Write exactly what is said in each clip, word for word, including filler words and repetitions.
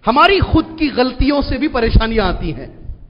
ہماری خود کی غلطیوں سے بھی پریشانیاں آتی ہیں،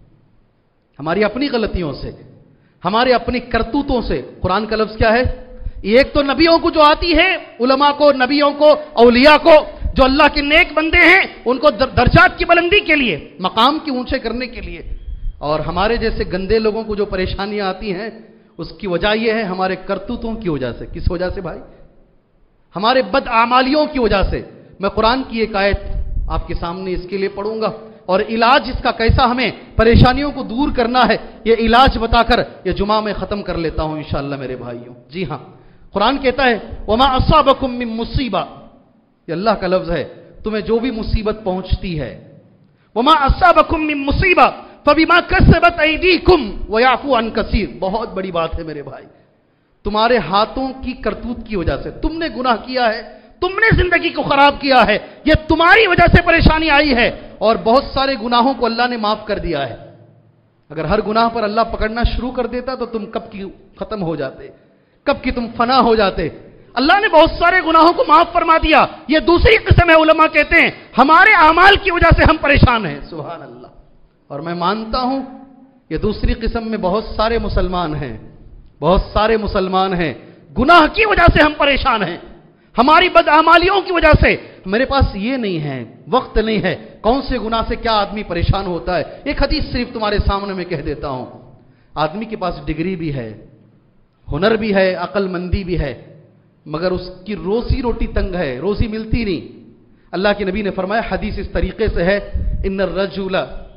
ہماری اپنی غلطیوں سے، ہمارے اپنی کرتوتوں سے۔ قرآن کا لفظ کیا ہے؟ ایک تو نبیوں کو جو آتی ہے، علماء کو، نبیوں کو، اولیاء کو، جو اللہ کے نیک بندے ہیں، ان کو درجات کی بلندی کے لیے، مقام کی اونچے کرنے کے لیے۔ اور ہمارے جیسے گندے لوگوں کو جو پریشانیاں آتی ہیں، اس کی وجہ یہ ہے ہمارے کرتوتوں کی وجہ سے۔ کس وجہ سے بھائی؟ ہمارے بد اعمالیوں کی وجہ سے۔ میں قرآن کی ایک آیت آپ کے سامنے اس کے لیے پڑھوں گا، اور علاج اس کا کیسا ہمیں پریشانیوں کو دور کرنا ہے، یہ علاج بتا کر یہ جمعہ میں ختم کر لیتا ہوں انشاءاللہ میرے بھائیوں۔ جی ہاں، قرآن کہتا ہے وَمَا أَصَابَكُم مِّن مُّصِيبَةٍ، یہ اللہ کا لفظ ہے، تمہیں جو بھی مصیبت پہنچتی ہے، وَمَا أَصَابَكُم مِّن مُّصِيبَةٍ فَبِمَا كَسَبَتْ أَيْدِيكُمْ وَيَعْفُو عَن كَثِيرٍ، بہت بڑی بات ہے میرے بھائی، تمہارے ہاتھوں کی کرتوت کی وجہ سے، تم نے گناہ کیا ہے، تم نے زندگی کو خراب کیا ہے، یہ تمہاری وجہ سے پریشانی آئی ہے، اور بہت سارے گناہوں کو اللہ نے معاف کر دیا ہے۔ اگر ہر گناہ پر اللہ پکڑنا شروع کر دیتا تو تم کب کی ختم ہو جاتے، کب کی تم فنا ہو جاتے۔ اللہ نے بہت سارے گناہوں کو معاف فرما دیا۔ یہ دوسری قسم ہے، علماء کہتے ہیں ہمارے اعمال کی وجہ سے ہم پریشان ہیں۔ سبحان اللہ۔ اور میں مانتا ہوں یہ دوسری قسم میں بہت سارے مسلمان ہیں، بہت سارے مسلمان ہیں، گناہ کی وجہ سے ہم پریشان ہیں، ہماری بدعمالیوں کی وجہ سے۔ میرے پاس یہ نہیں ہے، وقت نہیں ہے، کون سے گناہ سے کیا آدمی پریشان ہوتا ہے۔ ایک حدیث صرف تمہارے سامنے میں کہہ دیتا ہوں۔ آدمی کے پاس ڈگری بھی ہے، ہنر بھی ہے، عقل مندی بھی ہے، مگر اس کی روزی روٹی تنگ ہے، روزی ملتی نہیں۔ اللہ کے نبی نے فرمایا، حدیث اس طریقے سے ہے، ان الرجل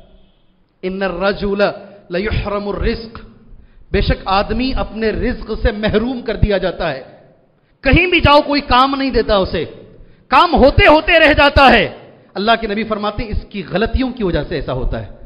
ان الرجل لیحرم الرزق، بے شک آدمی اپنے رزق سے محروم کر دیا جاتا ہے۔ کہیں بھی جاؤ کوئی کام نہیں دیتا اسے، کام ہوتے ہوتے رہ جاتا ہے۔ اللہ کے نبی فرماتے ہیں اس کی غلطیوں کی وجہ سے ایسا ہوتا ہے،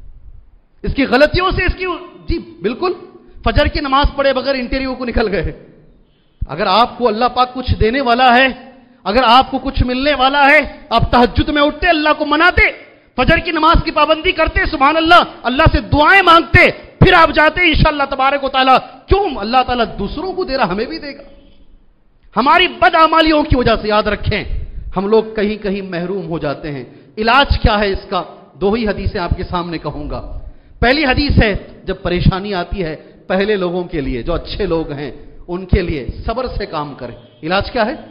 اس کی غلطیوں سے، اس کی جی بالکل فجر کی نماز پڑھے بغیر انٹرویو کو نکل گئے۔ اگر آپ کو اللہ پاک کچھ دینے والا ہے، اگر آپ کو کچھ ملنے والا ہے، آپ تہجد میں اٹھتے، اللہ کو مناتے، فجر کی نماز کی پابندی کرتے، سبحان اللہ، اللہ سے دعائیں مانگتے، پھر آپ جاتے انشاءاللہ تبارک و تعالیٰ، کیوں اللہ تعالیٰ دوسروں کو دے رہا ہمیں بھی دے گا۔ ہماری بدعمالیوں کی وجہ سے یاد رکھیں ہم لوگ کہیں کہیں محروم ہو جاتے ہیں۔ علاج کیا ہے اس کا؟ دو ہی حدیثیں آپ کے سامنے کہوں گا۔ پہلی حدیث ہے، جب پریشانی آتی ہے پہلے لوگوں کے لیے، جو اچھے لوگ ہیں ان کے لیے صبر سے کام کریں۔ علاج کیا ہے؟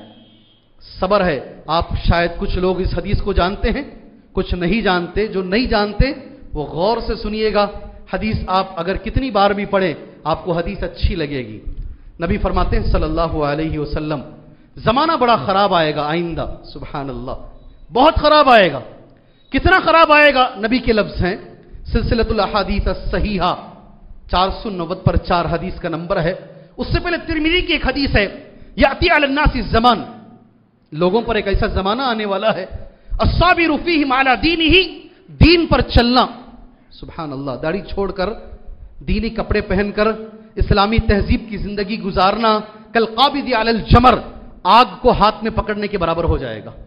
صبر ہے۔ آپ شاید کچھ لوگ اس حدیث کو جانتے ہیں، کچھ نہیں جانتے۔ جو نہیں جانتے وہ غور سے سنیے گا، حدیث آپ اگر کتنی بار بھی پڑھیں آپ کو حدیث اچھی لگے گی۔ نبی فرماتے ہیں صلی اللہ علیہ وسلم، زمانہ بڑا خراب آئے گا آئندہ، سبحان اللہ، بہت خراب آئے گا۔ کتنا خراب آئے گا؟ نبی کے لفظ ہیں، سلسلۃ الاحادیث الصحیحہ چار سو نوے پر چار حدیث کا نمبر ہے۔ اس سے پہلے ترمذی کی ایک حدیث ہے، یاتی علی الناس الزمان، لوگوں پر ایک ایسا زمانہ آنے والا ہے، الصابر فیہم علی دینہ، دین پر چلنا، سبحان اللہ، داڑھی چھوڑ کر، دینی کپڑے پہن کر، اسلامی تہذیب کی زندگی گزارنا، کالقابض علی الجمر، آگ کو ہاتھ میں پکڑنے کے برابر ہو جائے گا۔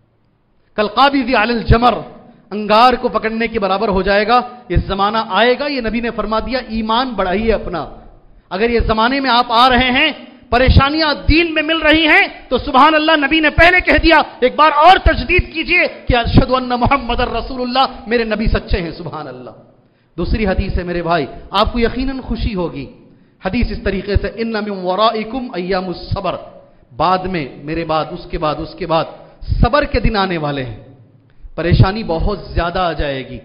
کالقابض علی الجمر، انگار کو پکڑنے کے برابر ہو جائے گا۔ یہ زمانہ آئے گا، یہ نبی نے فرما دیا، ایمان بڑھائیے اپنا۔ اگر یہ زمانے میں آپ آ رہے ہیں، پریشانیاں دین میں مل رہی ہیں، تو سبحان اللہ، نبی نے پہلے کہہ دیا، ایک بار اور تجدید کیجئے کہ اشہد ان محمد رسول اللہ، میرے نبی سچے ہیں، سبحان اللہ۔ دوسری حدیث ہے میرے بھائی، آپ کو یقیناً خوشی ہوگی، حدیث اس طریقے سے، ان من ورائکم ایام الصبر، بعد میں، میرے بعد، اس کے بعد، اس کے بعد صبر کے دن آنے والے ہیں، پریشانی بہت زیادہ آ جائے گی۔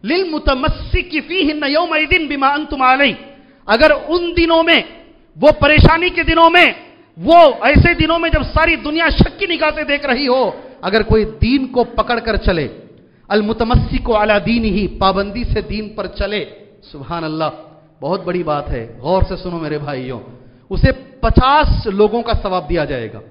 للمتمسک فیہن یومئذ بما انتم علیہ، اگر ان دنوں میں، وہ پریشانی کے دنوں میں، وہ ایسے دنوں میں جب ساری دنیا شک کی نگاہ سے دیکھ رہی ہو، اگر کوئی دین کو پکڑ کر چلے، المتمسک علی دینہ، پابندی سے دین پر چلے، سبحان اللہ، بہت بڑی بات ہے، غور سے سنو میرے بھائیوں، اسے پچاس لوگوں کا ثواب دیا جائے گا،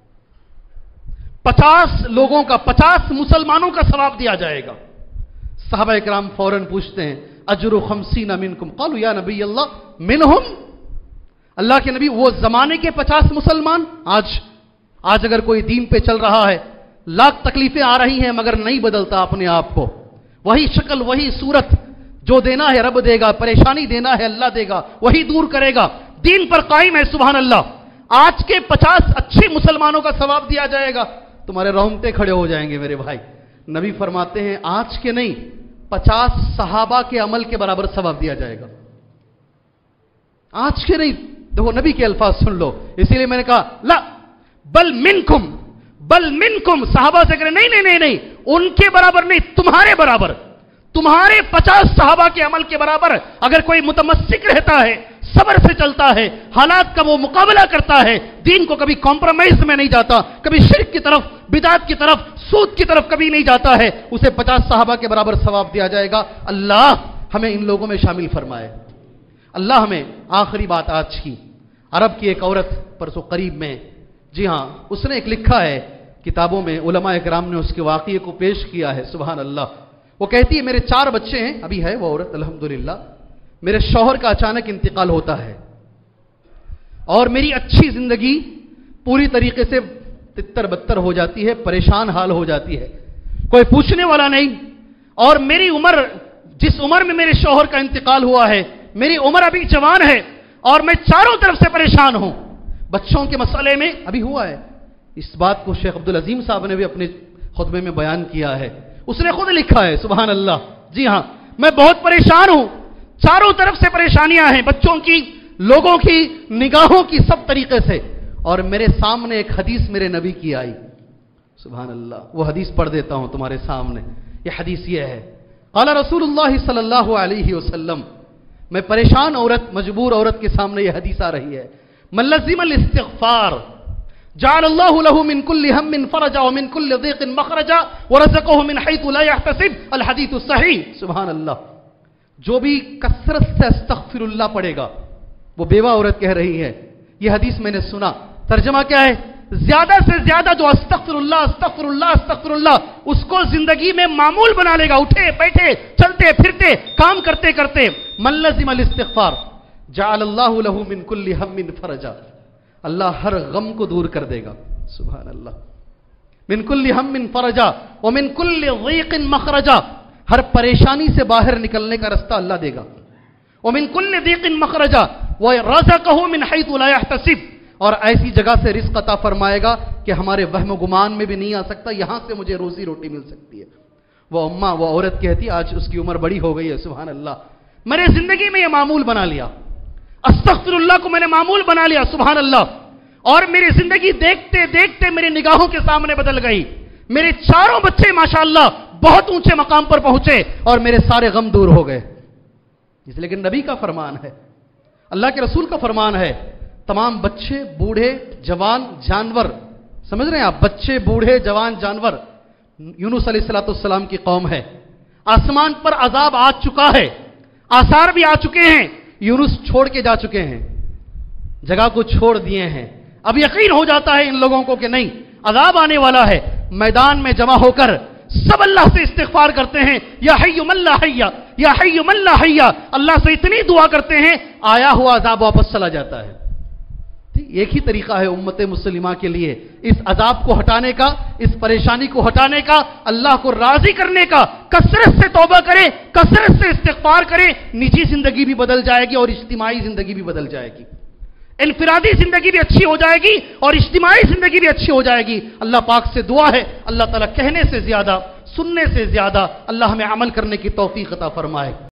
پچاس لوگوں کا، پچاس مسلمانوں کا ثواب دیا جائے گا۔ صحابہ اکرام فوراً پوچھتے ہیں، اجر خمسین منکم، قالوا یا نبی اللہ منہم، اللہ کے نبی وہ زمانے کے پچاس مسلمان؟ آج آج اگر کوئی دین پہ چل رہا ہے، لاکھ تکلیفیں آ رہی ہیں مگر نہیں بدلتا اپنے آپ کو، وہی شکل، وہی صورت، جو دینا ہے رب دے گا، پریشانی دینا ہے اللہ دے گا، وہی دور کرے گا، دین پر قائم ہے، سبحان اللہ، آج کے پچاس اچھے مسلمانوں کا ثواب دیا جائے گا، تمہارے رونگٹے کھڑے ہو جائیں گے میرے بھائی۔ नबी फरमाते हैं आज के नहीं पचास सहाबा के अमल के बराबर सवाब दिया जाएगा। आज के नहीं, देखो नबी के अल्फाज सुन लो। इसीलिए मैंने कहा ला बल मिनकुम, बल मिनकुम, सहाबा से करें नहीं नहीं नहीं नहीं, उनके बराबर नहीं, तुम्हारे बराबर, तुम्हारे पचास सहाबा के अमल के बराबर अगर कोई मुतमस्सिक रहता है, सब्र से चलता है, हालात का वो मुकाबला करता है, दीन को कभी कॉम्प्रोमाइज में नहीं जाता, कभी शिर्क की तरफ, बिदात की तरफ, सूद की तरफ कभी नहीं जाता है, उसे पचास सहाबा के बराबर सवाब दिया जाएगा। अल्लाह हमें इन लोगों में शामिल फरमाए। अल्लाह हमें, आखिरी बात आज की, अरब की एक औरत परसों करीब में, जी हां, उसने एक लिखा है किताबों में, उलमा इकराम ने उसके वाक़ये को पेश किया है। सुभान अल्लाह। वो कहती है मेरे चार बच्चे हैं, अभी है वो औरत अल्हम्दुलिल्लाह, मेरे शौहर का अचानक इंतकाल होता है और मेरी अच्छी जिंदगी पूरी तरीके से तितर बत्तर हो जाती है, परेशान हाल हो जाती है, कोई पूछने वाला नहीं। और मेरी उम्र, जिस उम्र में मेरे शौहर का इंतकाल हुआ है, मेरी उम्र अभी जवान है और मैं चारों तरफ से परेशान हूं। बच्चों के मसले में अभी हुआ है, इस बात को शेख अब्दुल अजीम साहब ने भी अपने खुतबे में बयान किया है, उसने खुद लिखा है। सुभान अल्लाह। जी हां, मैं बहुत परेशान हूं, चारों तरफ से परेशानियां हैं, बच्चों की, लोगों की, निगाहों की, सब तरीके से। और मेरे सामने एक हदीस मेरे नबी की आई। सुभान अल्लाह। वो हदीस पढ़ देता हूं तुम्हारे सामने। ये हदीस ये है, क़ाला रसूलुल्लाह सल्लल्लाहु अलैहि वसल्लम, मैं परेशान औरत, मजबूर औरत के सामने ये हदीस आ रही है, मन लज़िमल इस्तिग़फ़ार जअलल्लाहु लहु मिन कुल्लि हम्मिन फ़रजा व मिन कुल्लि ज़ीक़िन मख़रजा व रज़क़हु मिन हैथु ला यहतसिब, अल हदीथु सहीह। सुभान अल्लाह। जो भी कसरत से अस्तग़फ़िरुल्लाह पढ़ेगा, वो बेवा औरत कह रही है, ये हदीस मैंने सुना, तर्जुमा क्या है, ज्यादा से ज्यादा जो अस्तग़फ़िरुल्लाह अस्तग़फ़िरुल्लाह अस्तग़फ़िरुल्लाह उसको जिंदगी में मामूल बना लेगा, उठे बैठे, चलते फिरते, काम करते करते, मन लज़िमल इस्तिग़फ़ार जअलल्लाहु लहु मिन कुल्लि हम्मिन फ़रजा, अल्लाह हर गम को दूर कर देगा। सुभान अल्लाह। मिन कुल्लि हम्मिन फ़रजा व मिन कुल्लि ज़ीक़िन मख़रजा, हर परेशानी से बाहर निकलने का रास्ता अल्लाह देगा। व मिन कुल्लि ज़ीक़िन मख़रजा व रज़क़हु मिन हैथु ला यहतसिब, और ऐसी जगह से रिज़्क़ अता फरमाएगा कि हमारे वहम गुमान में भी नहीं आ सकता, यहां से मुझे रोजी रोटी मिल सकती है। वो अम्मा, वो औरत कहती, आज उसकी उम्र बड़ी हो गई है, सुभान अल्लाह, मैंने जिंदगी में यह मामूल बना लिया, अस्तग़फ़िरुल्लाह को मैंने मामूल बना लिया, सुभान अल्लाह, और मेरी जिंदगी देखते देखते मेरी निगाहों के सामने बदल गई, मेरे चारों बच्चे माशाअल्लाह बहुत ऊंचे मकाम पर पहुंचे और मेरे सारे गम दूर हो गए। इसलिए नबी का फरमान है, अल्लाह के रसूल का फरमान है, तमाम बच्चे, बूढ़े, जवान, जानवर, समझ रहे हैं आप, बच्चे, बूढ़े, जवान, जानवर, यूनुस अलैहिस्सलाम की कौम है, आसमान पर अजाब आ चुका है, आसार भी आ चुके हैं, यूनुस छोड़ के जा चुके हैं, जगह को छोड़ दिए हैं। अब यकीन हो जाता है इन लोगों को कि नहीं, अजाब आने वाला है। मैदान में जमा होकर सब अल्लाह से इस्तिग़फ़ार करते हैं, या हय्यु मन ला हय्या, या हय्यु मन ला हय्या, अल्लाह से इतनी दुआ करते हैं, आया हुआ अजाब वापस चला जाता है। एक ही तरीका है उम्मत मुस्लिमा के लिए इस अजाब को हटाने का, इस परेशानी को हटाने का, अल्लाह को राजी करने का। कसरत से तौबा करें, कसरत से इस्तिग़फ़ार करें, निजी जिंदगी भी बदल जाएगी और इज्तिमाई जिंदगी भी बदल जाएगी, इनफिरादी जिंदगी भी अच्छी हो जाएगी और इज्तिमाई जिंदगी भी अच्छी हो जाएगी। अल्लाह पाक से दुआ है, अल्लाह ताला कहने से ज्यादा, सुनने से ज्यादा अल्लाह हमें अमल करने की तौफीक अता फरमाए।